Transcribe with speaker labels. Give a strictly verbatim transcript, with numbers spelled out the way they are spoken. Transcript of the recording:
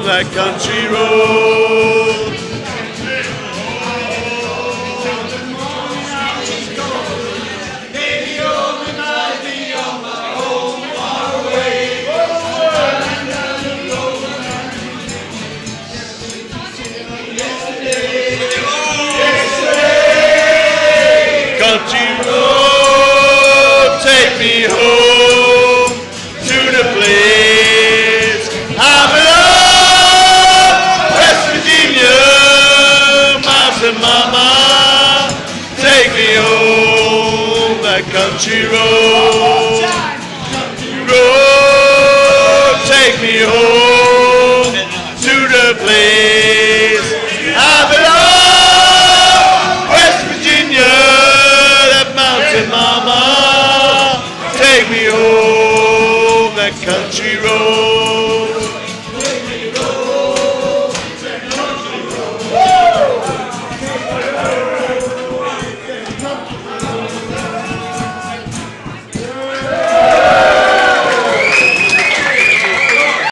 Speaker 1: that country road. Country road, take me home to the place I belong. West Virginia, mountain mama, take me home that country road. Country road, take me home.